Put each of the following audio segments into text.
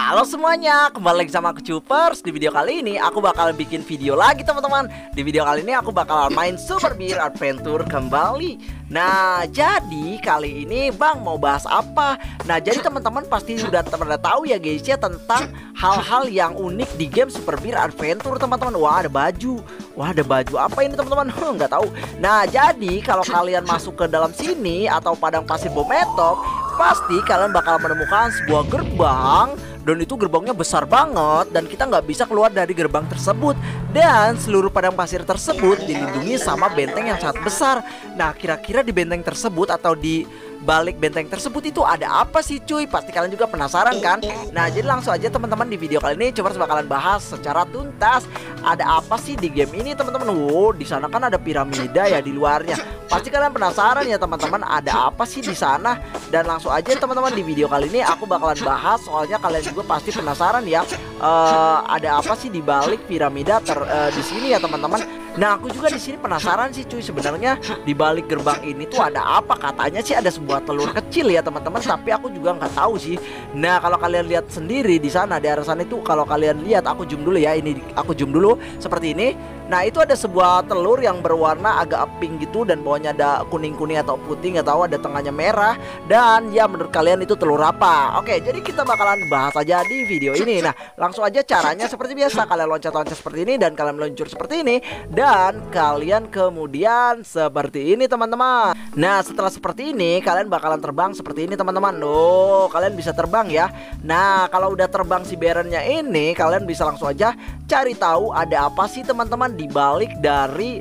Halo semuanya, kembali lagi sama aku Cupers. Di video kali ini aku bakal bikin video lagi teman-teman. Di video kali ini aku bakal main Super Bear Adventure kembali. Nah, jadi kali ini Bang mau bahas apa? Nah, jadi teman-teman pasti sudah pernah tahu ya guys ya tentang hal-hal yang unik di game Super Bear Adventure teman-teman. Wah, ada baju. Wah, ada baju apa ini teman-teman? Nggak tahu. Nah, jadi kalau kalian masuk ke dalam sini atau padang pasir Bometok, pasti kalian bakal menemukan sebuah gerbang. Dan itu gerbangnya besar banget dan kita nggak bisa keluar dari gerbang tersebut. Dan seluruh padang pasir tersebut dilindungi sama benteng yang sangat besar. Nah, kira-kira di benteng tersebut atau di balik benteng tersebut itu ada apa sih cuy? Pasti kalian juga penasaran kan? Nah, jadi langsung aja teman-teman, di video kali ini coba bakalan bahas secara tuntas ada apa sih di game ini teman-teman. Wow, di sana kan ada piramida ya di luarnya. Pasti kalian penasaran ya teman-teman, ada apa sih di sana? Dan langsung aja teman-teman, di video kali ini aku bakalan bahas, soalnya kalian juga pasti penasaran ya, ada apa sih di balik piramida di sini ya teman-teman. Nah, aku juga di sini penasaran sih cuy, sebenarnya di balik gerbang ini tuh ada apa? Katanya sih ada sebuah telur kecil ya teman-teman, tapi aku juga nggak tahu sih. Nah, kalau kalian lihat sendiri di sana, di arah sana itu, kalau kalian lihat, aku zoom dulu ya, ini aku zoom dulu seperti ini. Nah, itu ada sebuah telur yang berwarna agak pink gitu, dan bawahnya ada kuning-kuning atau putih, nggak tahu, ada tengahnya merah. Dan ya, menurut kalian itu telur apa? Oke, jadi kita bakalan bahas aja di video ini. Nah, langsung aja caranya seperti biasa, kalian loncat-loncat seperti ini dan kalian meluncur seperti ini, dan kalian kemudian seperti ini teman-teman. Nah, setelah seperti ini kalian bakalan terbang seperti ini teman-teman. Oh, kalian bisa terbang ya. Nah, kalau udah terbang si Baronnya ini, kalian bisa langsung aja cari tahu ada apa sih teman-teman di balik dari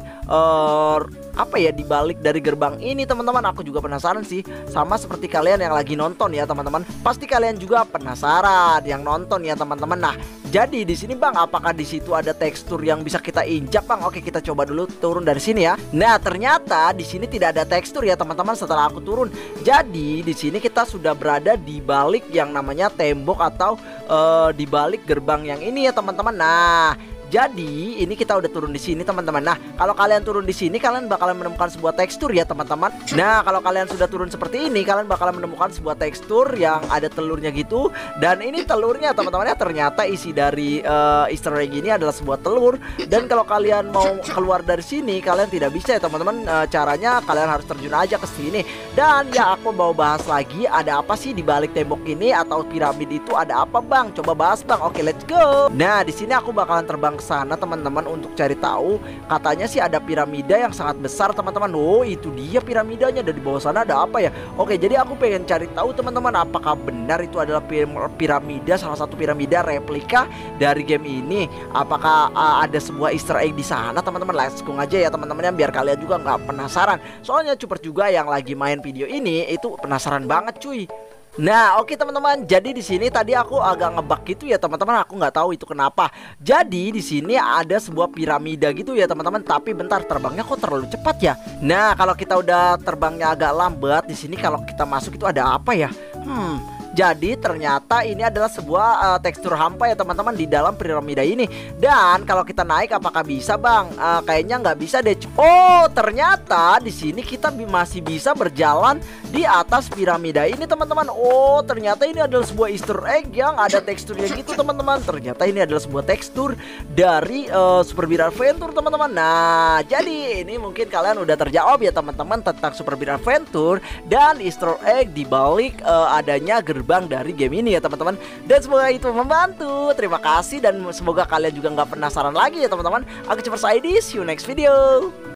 apa ya, di balik dari gerbang ini teman-teman. Aku juga penasaran sih, sama seperti kalian yang lagi nonton ya teman-teman. Pasti kalian juga penasaran yang nonton ya teman-teman. Nah, jadi di sini Bang, apakah di situ ada tekstur yang bisa kita injak Bang? Oke, kita coba dulu turun dari sini ya. Nah, ternyata di sini tidak ada tekstur ya teman-teman setelah aku turun. Jadi di sini kita sudah berada di balik yang namanya tembok atau di balik gerbang yang ini ya teman-teman. Nah, jadi ini kita udah turun di sini teman-teman. Nah, kalau kalian turun di sini kalian bakalan menemukan sebuah tekstur ya teman-teman. Nah, kalau kalian sudah turun seperti ini, kalian bakalan menemukan sebuah tekstur yang ada telurnya gitu. Dan ini telurnya teman-teman ya, ternyata isi dari Easter egg ini adalah sebuah telur. Dan kalau kalian mau keluar dari sini kalian tidak bisa ya teman-teman. Caranya kalian harus terjun aja ke sini. Dan ya, aku mau bahas lagi, ada apa sih di balik tembok ini atau piramid itu, ada apa Bang? Coba bahas Bang. Oke, let's go. Nah, di sini aku bakalan terbang ke sana teman-teman untuk cari tahu. Katanya sih ada piramida yang sangat besar teman-teman. Oh, itu dia piramidanya. Dan di bawah sana ada apa ya? Oke, jadi aku pengen cari tahu teman-teman, apakah benar itu adalah piramida, salah satu piramida replika dari game ini. Apakah ada sebuah Easter egg di sana teman-teman? Let's go aja ya teman-teman, biar kalian juga nggak penasaran. Soalnya Cupers juga yang lagi main video ini itu penasaran banget cuy. Nah, oke teman-teman, jadi di sini tadi aku agak ngebug gitu ya teman-teman, aku nggak tahu itu kenapa. Jadi di sini ada sebuah piramida gitu ya teman-teman, tapi bentar, terbangnya kok terlalu cepat ya. Nah, kalau kita udah terbangnya agak lambat, di sini kalau kita masuk itu ada apa ya? Jadi ternyata ini adalah sebuah tekstur hampa ya teman-teman di dalam piramida ini. Dan kalau kita naik apakah bisa Bang? Kayaknya nggak bisa deh. Oh, ternyata di sini kita masih bisa berjalan di atas piramida ini teman-teman. Oh, ternyata ini adalah sebuah Easter egg yang ada teksturnya gitu teman-teman. Ternyata ini adalah sebuah tekstur dari Super Bear Adventure teman-teman. Nah, jadi ini mungkin kalian udah terjawab ya teman-teman tentang Super Bear Adventure dan Easter egg di balik adanya gerbang dari game ini ya teman-teman. Dan semoga itu membantu. Terima kasih dan semoga kalian juga nggak penasaran lagi ya teman-teman. Aku Cupers ID, see you next video.